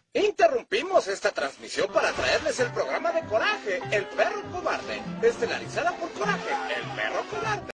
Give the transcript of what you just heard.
Interrumpimos esta transmisión para traerles el programa de Coraje, el perro cobarde, estelarizada por Coraje, el perro cobarde.